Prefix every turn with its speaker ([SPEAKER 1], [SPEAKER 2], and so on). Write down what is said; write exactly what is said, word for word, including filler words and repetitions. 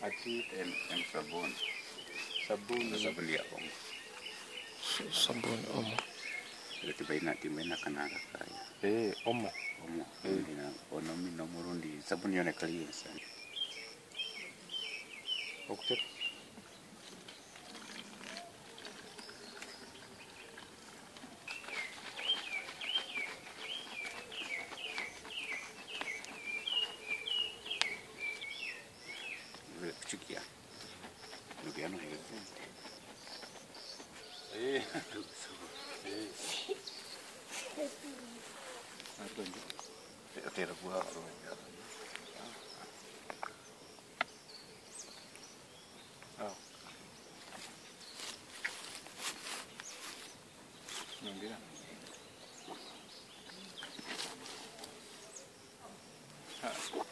[SPEAKER 1] Ati
[SPEAKER 2] and and sabun.
[SPEAKER 1] sabun
[SPEAKER 2] Sabun dia omo.
[SPEAKER 3] Sabun omo.
[SPEAKER 2] Jadi baina timena kana kaya.
[SPEAKER 1] Eh, omo.
[SPEAKER 2] Omo.
[SPEAKER 1] Eh.
[SPEAKER 2] Ndina ono mino murundi sabun yone kali sana.
[SPEAKER 1] Okte.
[SPEAKER 2] Vile kuchikia. Ndugu yano hiyo.
[SPEAKER 1] Eh.
[SPEAKER 2] Eh.
[SPEAKER 1] Atende. Atera buah ro. Ah. Nyongera. Ah.